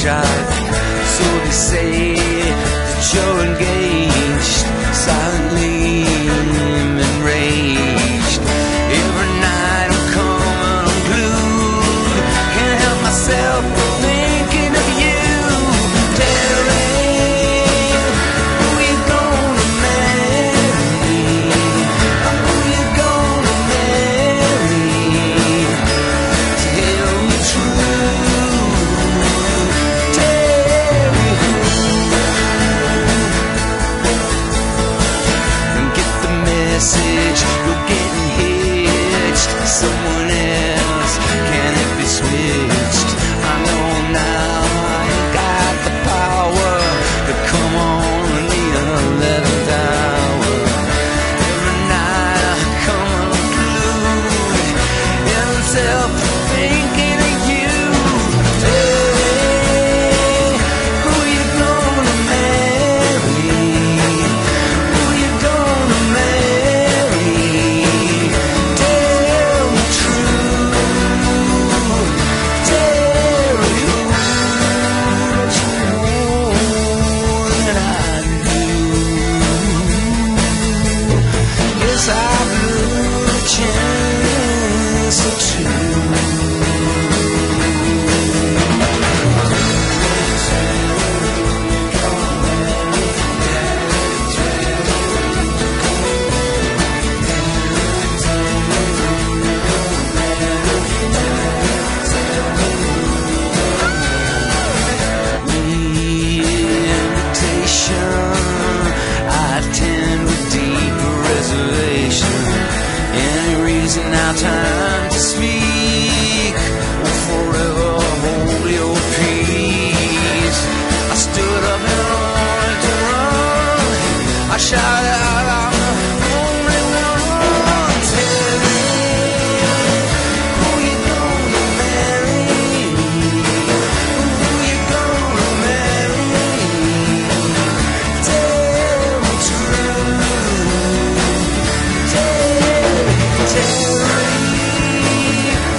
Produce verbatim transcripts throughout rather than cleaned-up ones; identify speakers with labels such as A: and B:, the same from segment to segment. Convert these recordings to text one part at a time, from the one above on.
A: shot. So they say that you're engaged, silently enraged. Every night I'm coming unglued, can't help myself from thinking of you. You're getting hitched, someone else, can it be switched? I know now I ain't got the power, but come on, I need an eleventh hour. Every night I come unglued, in myself thinking of you. Hey, who you gonna marry? Who you gonna marry? Now time to speak, will forever hold your peace. I stood up and wanted to run, I shouted out, I'm the only one. Tell me, who you gonna marry? Who you gonna marry? Tell me true. Tell me, tell me.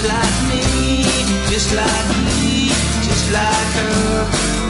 A: like me, just like me, just like her.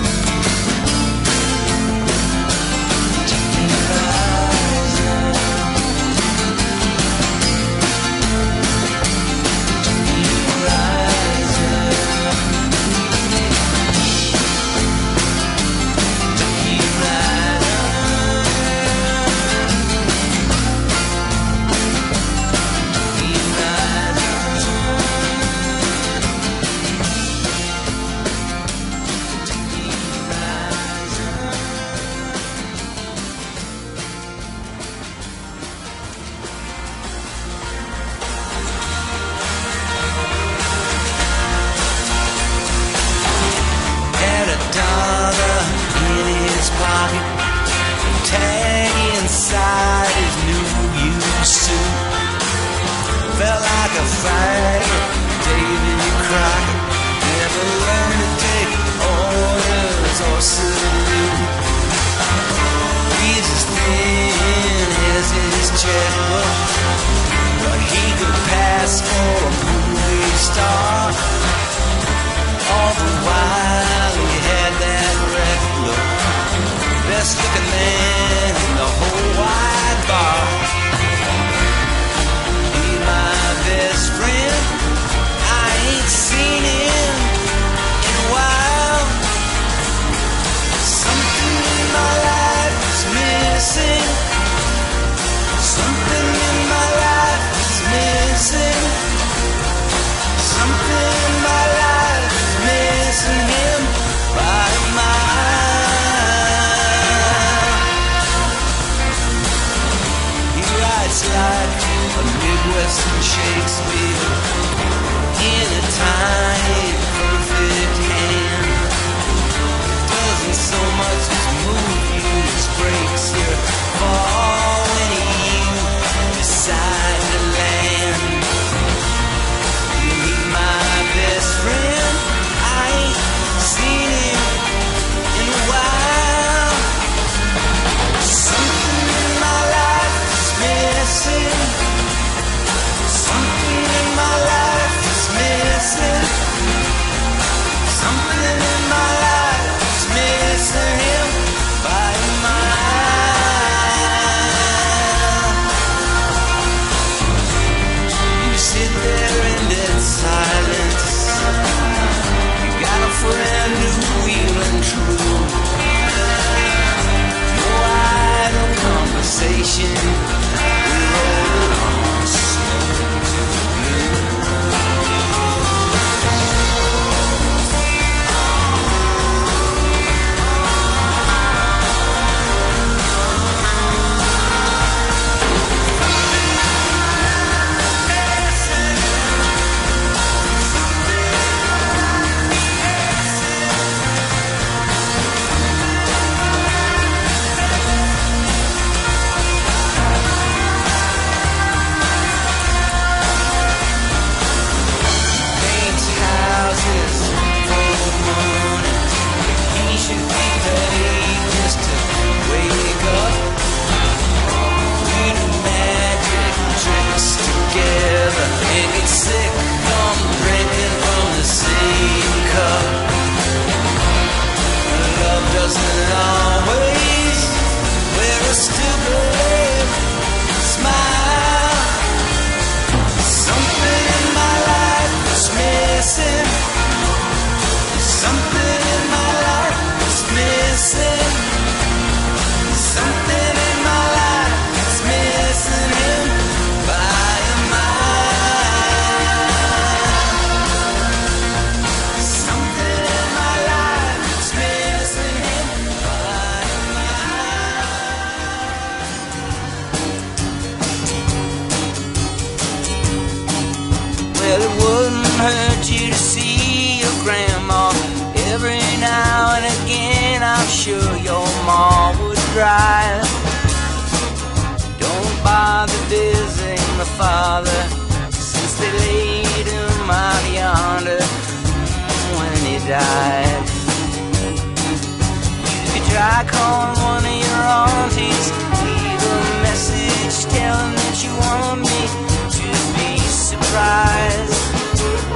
B: Sure your ma would drive. Don't bother visiting my father, since they laid him out yonder when he died. You could try calling one of your aunties, leave a message telling that you want me to be surprised.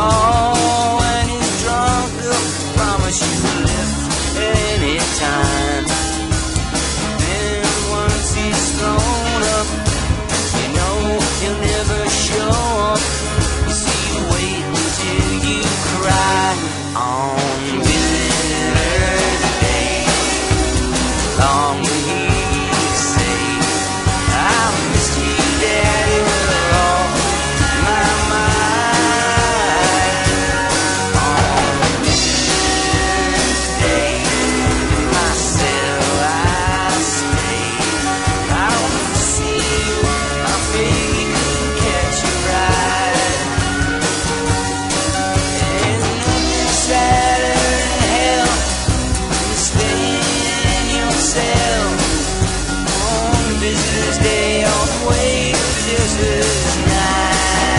B: call when he's drunk. He'll promise you a lift anytime. Then once he's thrown up, you know he'll never show up. So you wait until you cry on Visitor's Day. Long will he say, I missed you, Daddy, with all my mind. On Visitor's Day, myself I stay. I don't see you, I feel catch you right. There's nothing sadder than hell than staying yourself on Visitor's Day, on the way to Visitor's Night.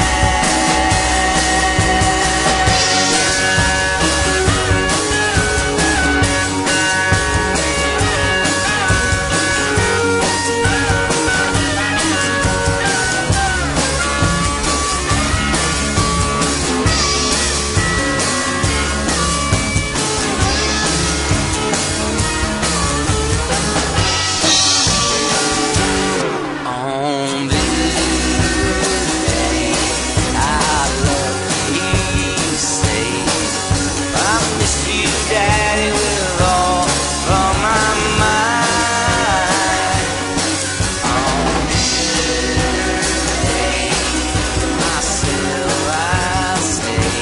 B: On Visitor's Day, I love you, say, I missed you, Daddy, with all of my mind. On Visitor's Day, myself I stay.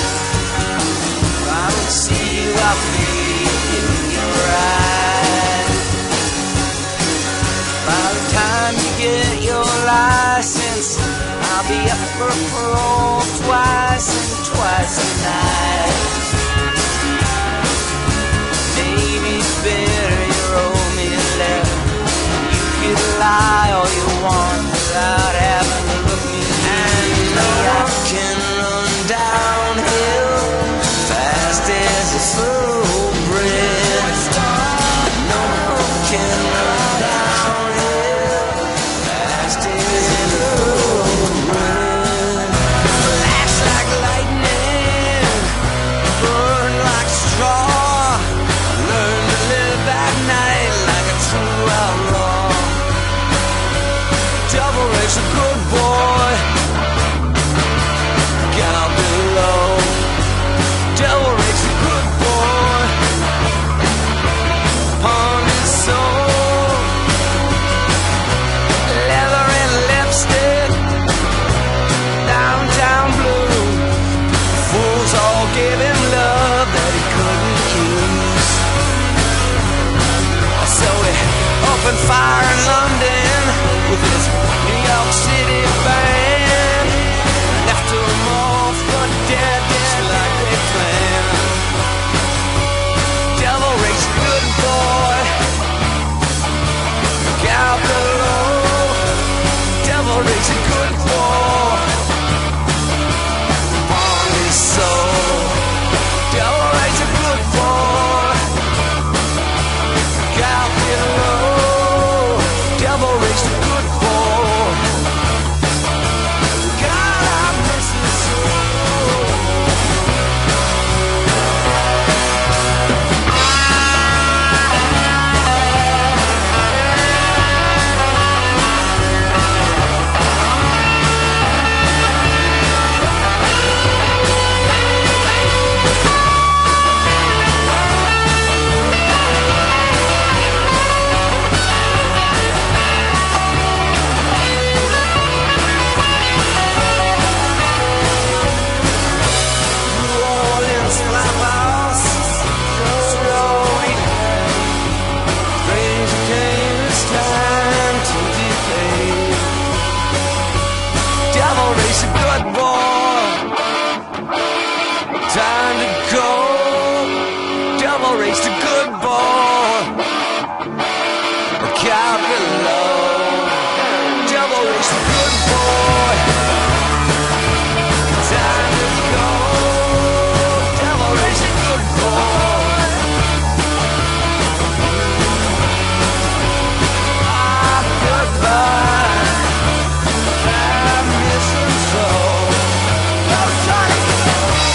B: I don't see you, I feel you're right. By the time you get your license, I'll be up for parole twice and twice a night. Maybe it's better you roll me a letter. You can lie all you want without having to look me in the eye. I can run downhill fast as a thoroughbred. No one can run downhill fast as a thoroughbred. Flash like lightning, burn like straw. Learn to live at night like a true outlaw. Double R's a good boy, down below. Double R's a good boy, upon his soul. Leather and lipstick, downtown blue. Fools all gave him love that he couldn't use. So he opened fire in London with his New York City band. Left them all for dead, just like they planned. Devil Ray's a good boy, out below. Devil Ray's a good boy, upon his soul. Devil Ray's a good boy, out below. Devil Ray's a good boy, God, I miss his soul. New Orleans flophouse, slowly. Strange came, it's time to decay. Devil Ray's a good boy, time to go. Devil Ray's a good boy, out below. Devil Ray's a good boy, time to go. Devil Ray's a good boy. Ah, goodbye, I miss him so. Go, Johnny!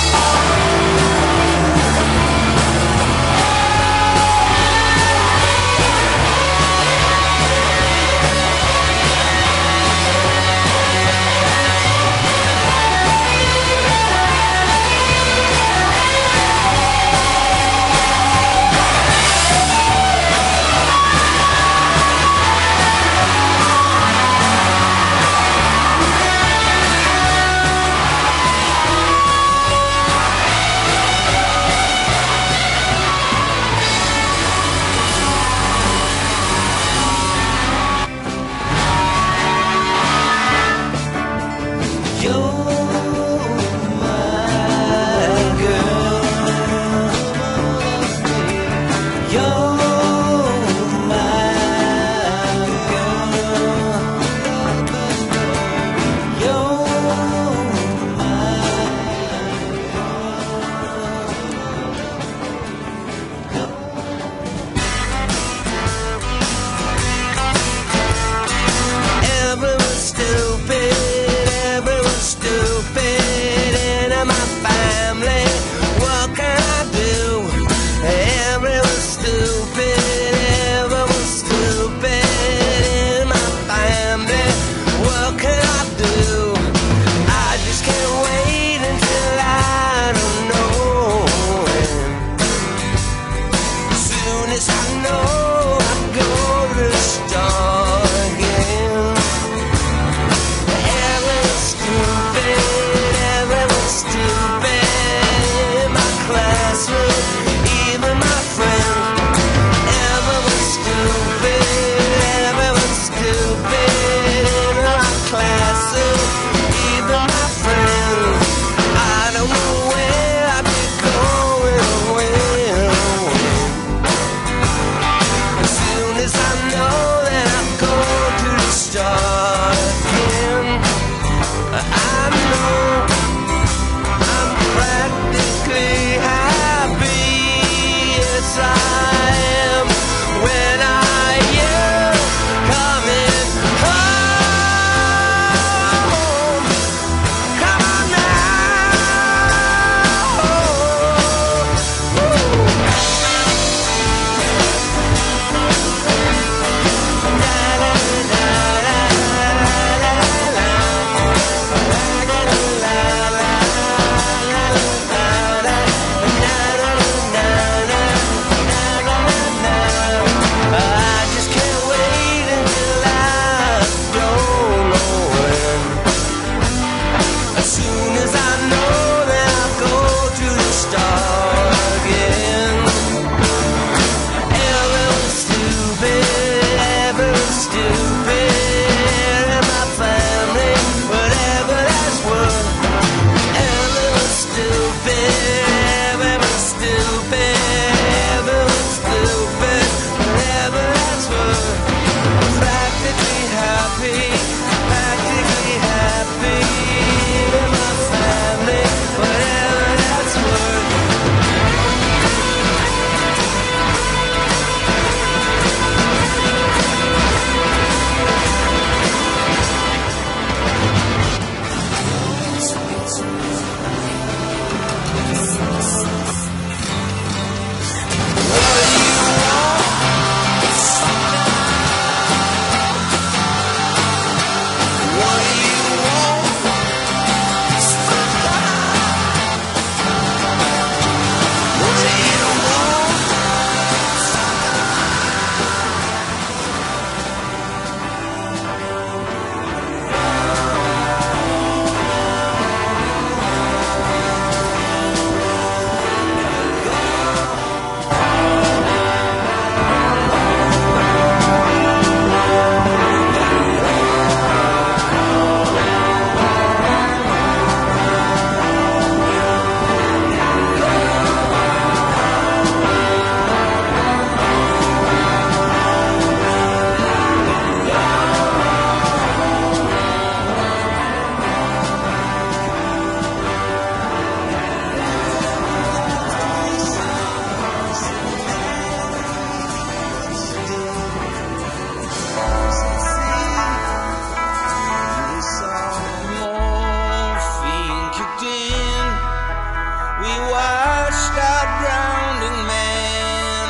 B: we watched our drowning man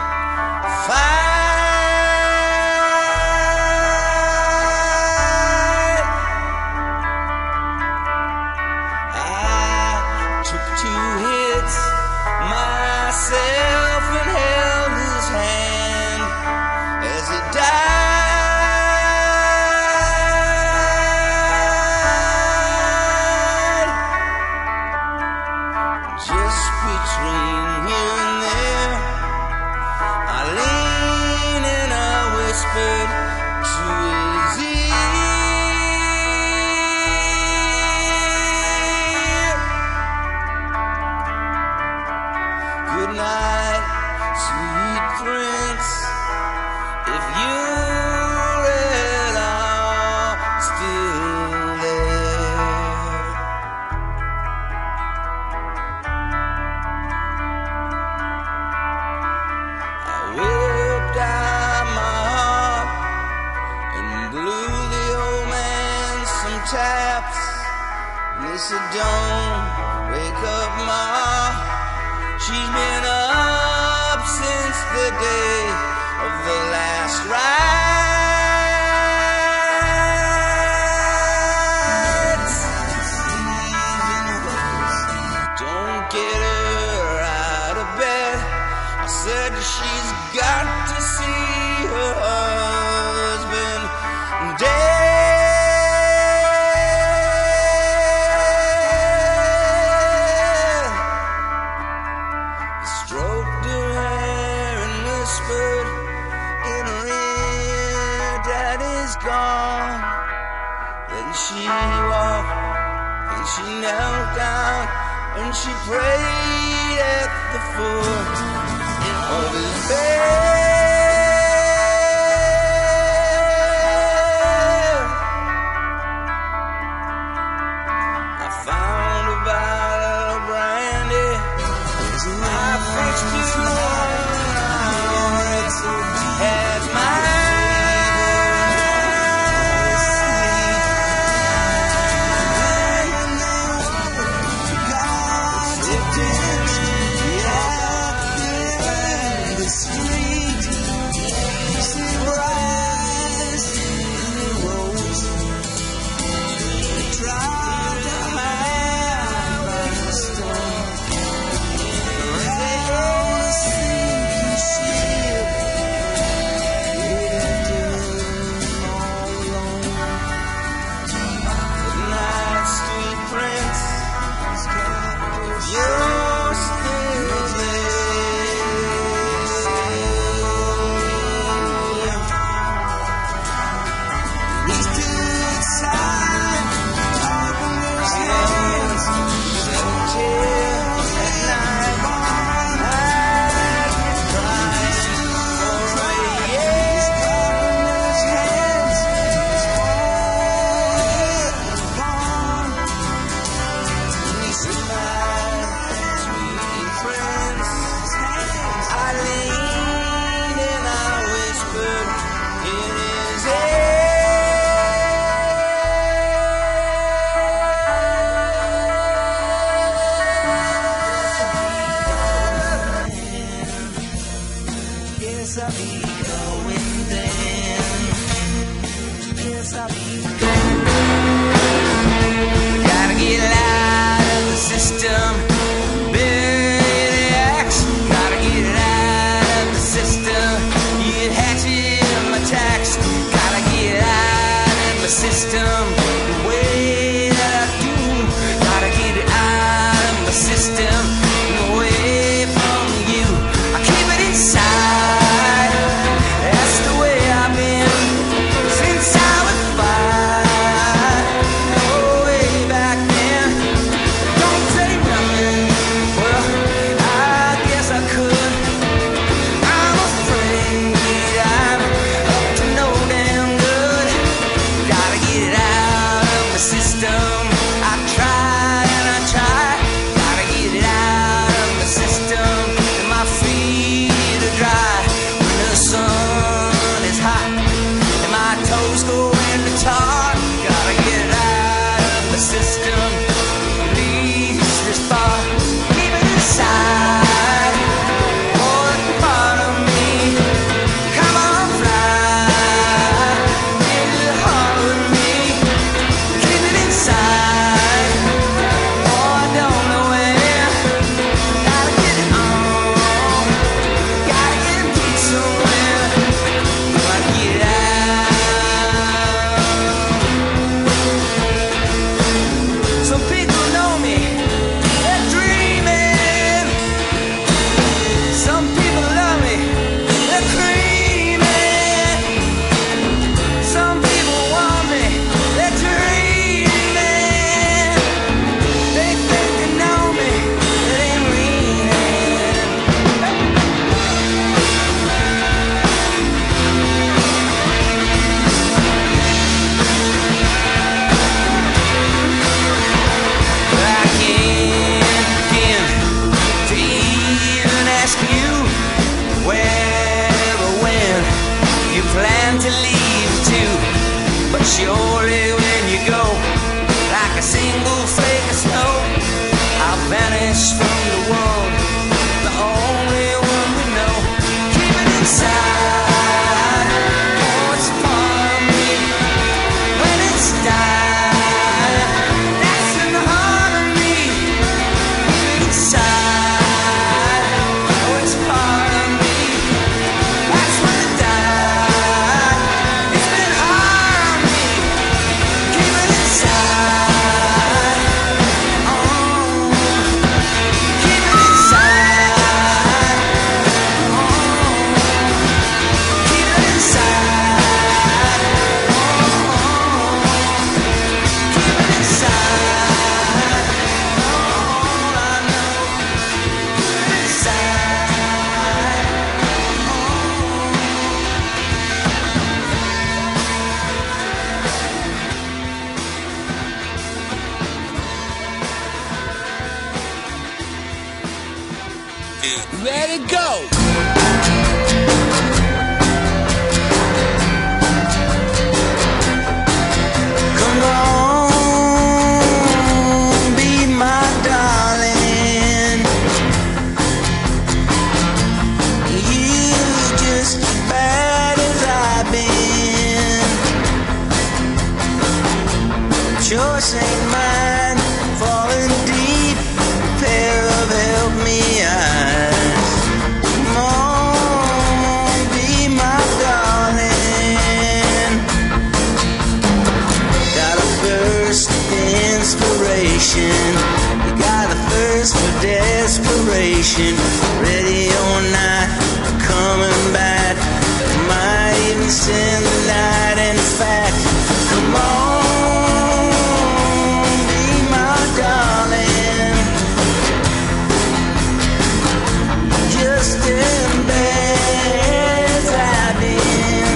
B: fight. I took two hits myself and held his hand as he died. Just between here and there, I leaned and I whispered to his ear, good night, sweet prince, if you're at all still there. I whipped out my harp and blew the old man some taps. And they said, don't wake up, Ma, she's been up since the day of the last rites. Don't get her out of bed. I said she's got to see her husband dead. I stroked her hair and whispered in her ear, Daddy's gone. Then she walked and she knelt down and she prayed at the foot of his bed. I found a bottle of brandy, I fixed it on it, had mine. You're still there. We stood side, talking his hands, until at night I'd be crying for a year. His hands, his heart gone. He smiled. I leaned and I whispered in his ear. Guess I'll be going then. Guess I'll be going. Gotta get out of the system. System, the way that I do, gotta get it out of my system, away from you. I keep it inside. vanished from the world, the only one we know. Keep it inside, oh, it's part of me. When it's died, that's in the heart of me. Keep it inside, oh, it's part of me. That's when it died. It's been hard on me. Keep it inside, oh, keep it inside, oh, keep it inside, oh, keep it inside, all I know. Keep it inside,
A: Let it go.
B: come on, be my darling. You just as bad as I've been. Choice ain't mine, falling deep. Pair of help me eyes. Come on, be my darling. Got a thirst for inspiration. You got a thirst for desperation. Ready or not, coming back. Might even send the night. In fact, come on, be my darling. Just as bad as I've been.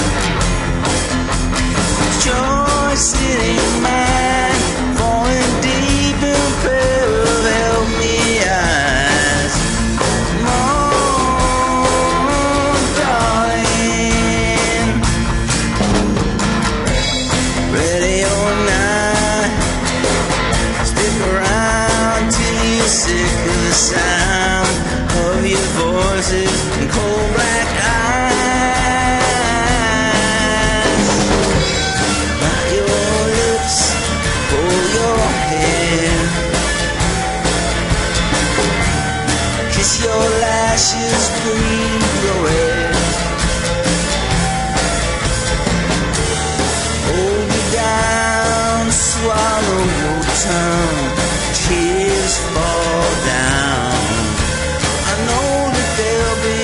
B: Choice it ain't mine. Falling deep in a pair of help me eyes. Come on, darling. Ready or not, stick around till you're sick of the sound of your voices and cold black eyes. Lock your lips, pull your hair, kiss your lashes, breathe your air. Hold you down, swallow your tongue, tears fall down. I know that they'll be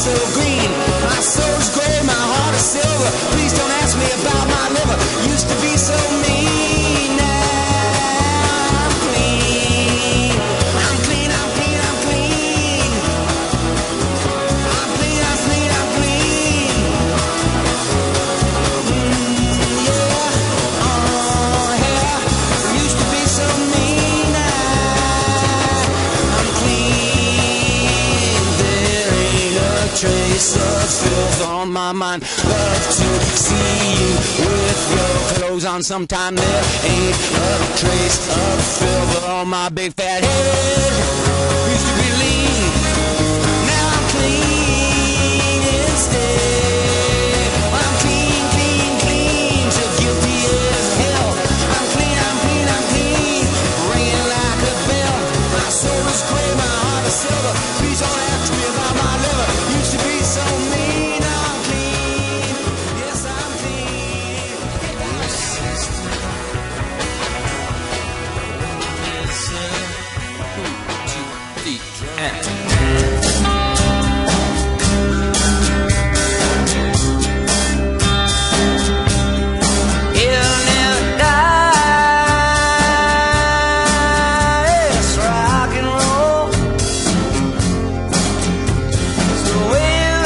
A: so green. My soul's gray, my heart is silver. Please don't ask me about my liver. Used to be so mean. Now I'm clean. I'm clean, I'm clean, I'm clean. I'm clean, I'm clean, I'm clean. Mm, yeah, oh yeah. Used to be so mean. Now I'm clean. There ain't a trace of filth on my mind. Love to see you with your clothes on. Sometime there ain't a trace of filth on my big fat head. Used to be lean, now I'm clean instead. I'm clean, clean, clean, so guilty as hell. I'm clean, I'm clean, I'm clean, ringing like a bell. My soul is gray, my heart is silver. Please don't ask me about my liver. Used to be so mean. I'm clean, yes I'm clean. Two, three, and He'll never die. It's rock and roll. So we'll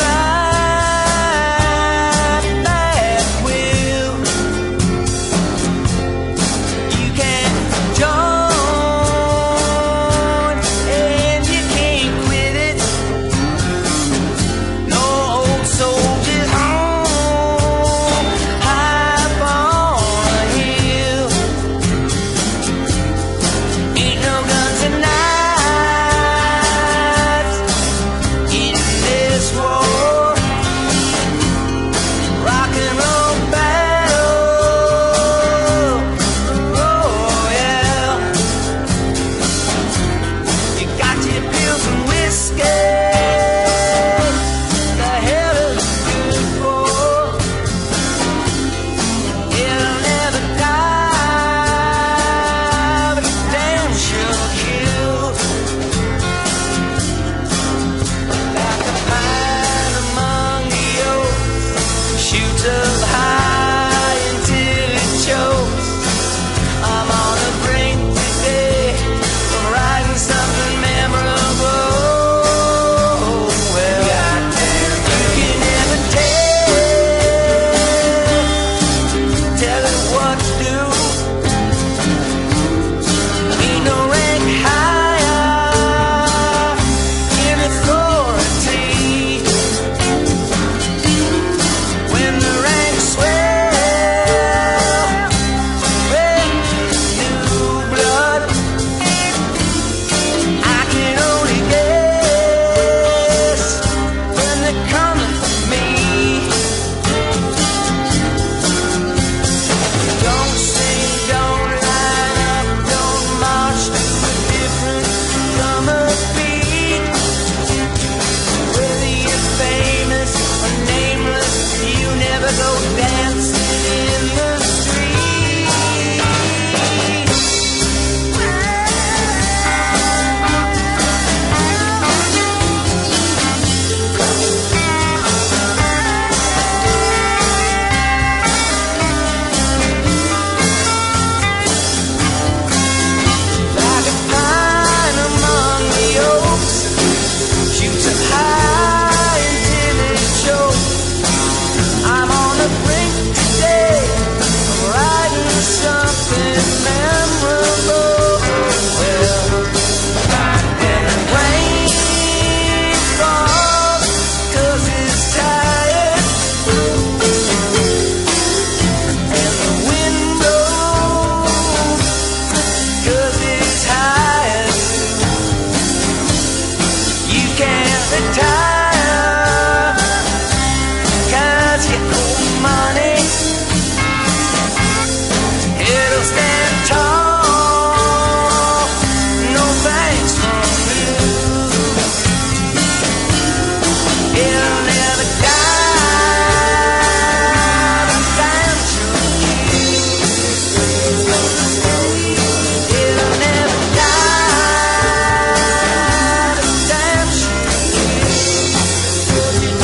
A: ride that wheel. You can't join and you can't quit it. No old soldiers home, high up on a hill. Ain't no guns and knives in this war. Rock and roll battle. Oh yeah. You got your pills and whiskey. The hell is it good for? It'll never die, but it damn sure kill. Like a pine among the oaks, shoots up high until it chokes. I'm on the brink today of writing something memorable. Well, you can never tell, tell it what to do. Ain't no rank higher in authority. When the ranks swell, raise new blood. I can only guess when they're coming for me. Don't sing, don't line up, don't march to a different drummer beat. Whether you're famous or nameless, you never go dancing in the street. Like a pine among the oaks, shoots up high until it chokes. I'm on the brink today of writing something memorable. Well, when the rain falls 'cause it's tired, and the wind blows 'cause it's hired, you can't retire 'cause you owe money. It'll stand tall, no thanks from you. It'll never die, but damn sure kill. It'll never die, but damn sure kill.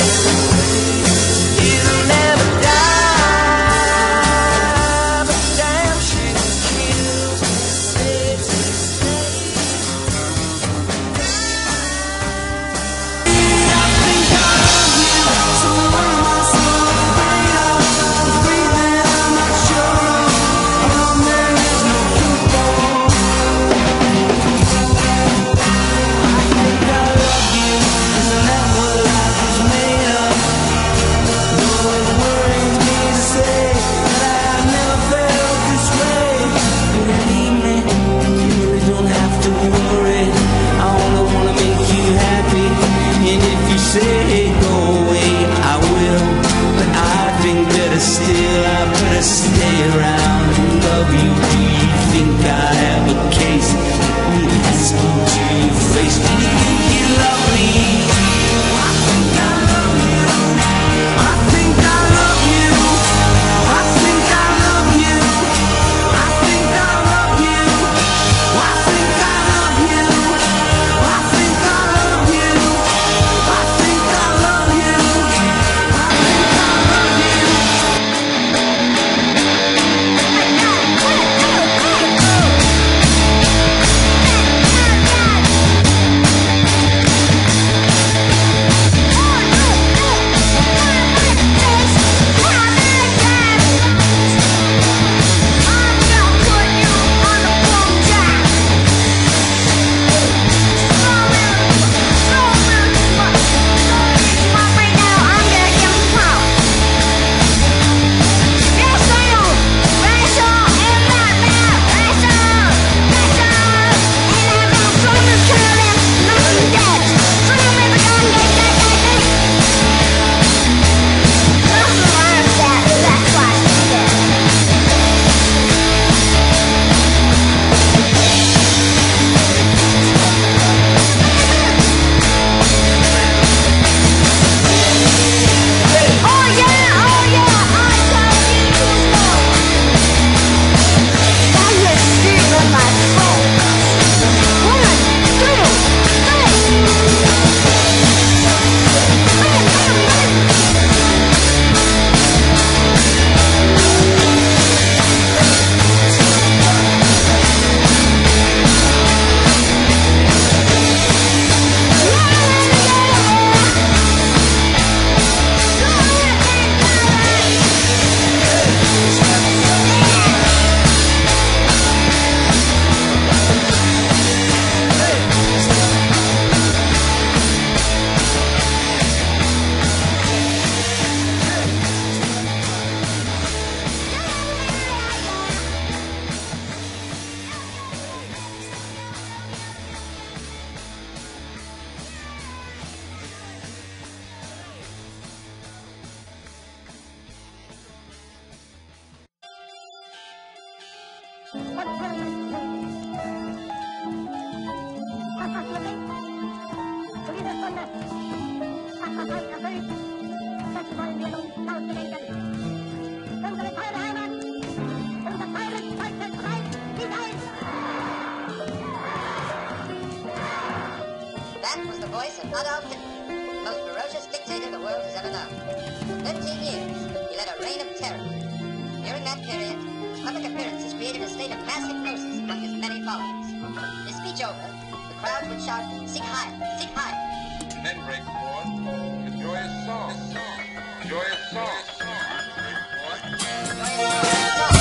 A: say go away, I will, but I think better still I better stay around and love you. Do you think I have a case? Let me ask you to your face. Do you think you love me? I think I love you. I think I love you. I think I love you. I think I love you. I think I love you. I think I love you. I think I love you. I think I love you.
C: That was the voice of Adolf Hitler, the most ferocious dictator the world has ever known. For thirteen years, he led a reign of terror. During that period, his public appearances created a state of mass hypnosis among his many followers. His speech over, the crowds would shout, "Sieg Heil! Sieg Heil!"
D: And then break forth a joyous song. Joyous song. Break forth.
C: Joyous song.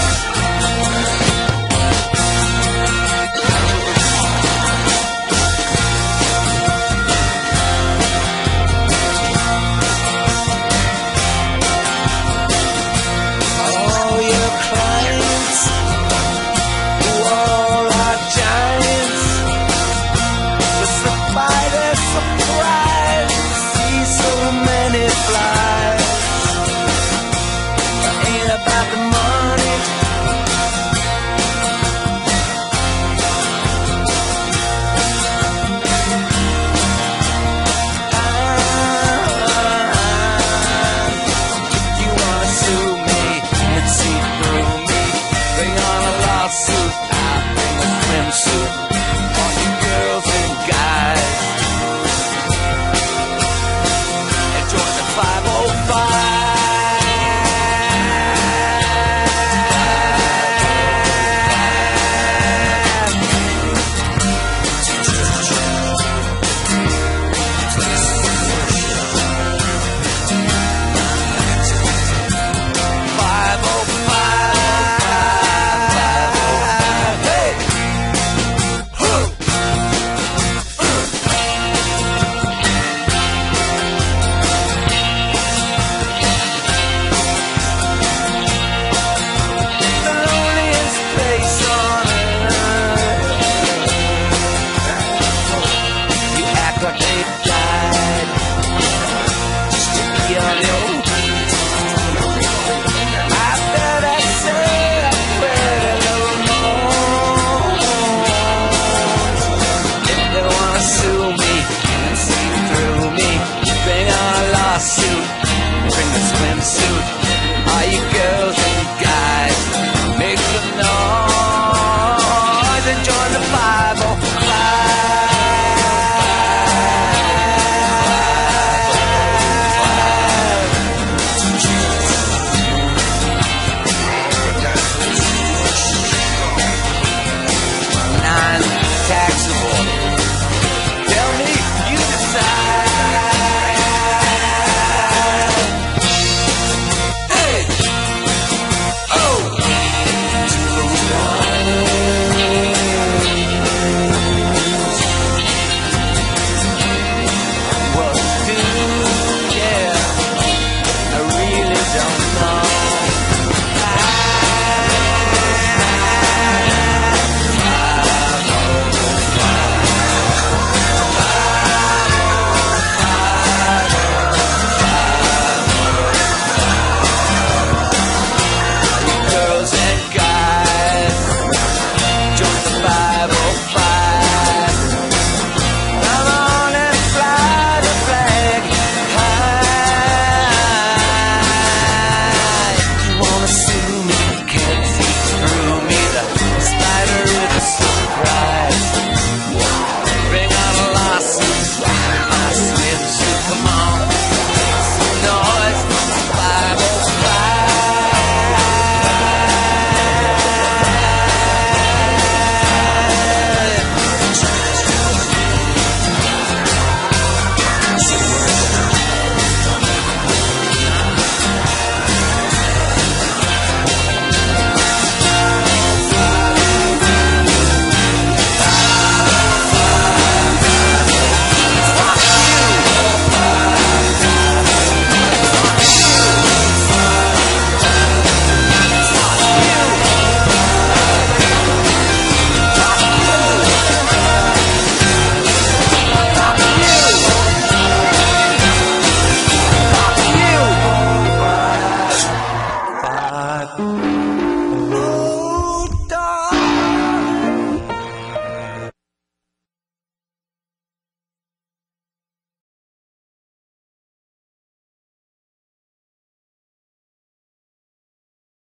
A: By their surprise, see so many fly.